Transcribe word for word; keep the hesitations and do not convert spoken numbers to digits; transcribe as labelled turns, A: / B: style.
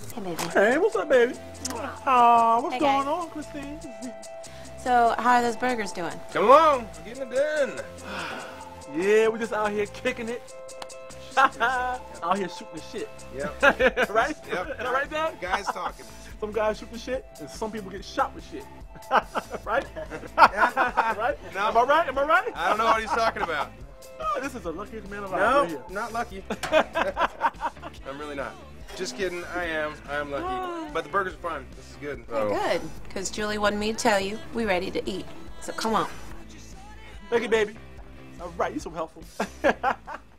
A: Hey, baby.
B: Hey, what's up, baby? Aw, what's
A: Hey,
B: going
A: guys.
B: on, Christine?
A: So, how are those burgers doing?
C: Come along, we're getting it done.
B: Yeah, we just out here kicking it. Out here shooting the shit.
C: Yep.
B: Right?
C: Yep.
B: Am I right, Dad?
C: Guys talking.
B: Some guys shoot the shit, and some people get shot with shit. Right? Right?
C: No.
B: Am I right? Am I right?
C: I don't know what he's talking about.
B: Oh, this is the luckiest man alive
C: No,
B: right here.
C: not lucky. I'm really not. Just kidding. I am. I am lucky. But the burgers are fun. This is good.
A: Oh. Good, because Julie wanted me to tell you we ready to eat. So come on.
B: Thank you, baby. All right, you're so helpful.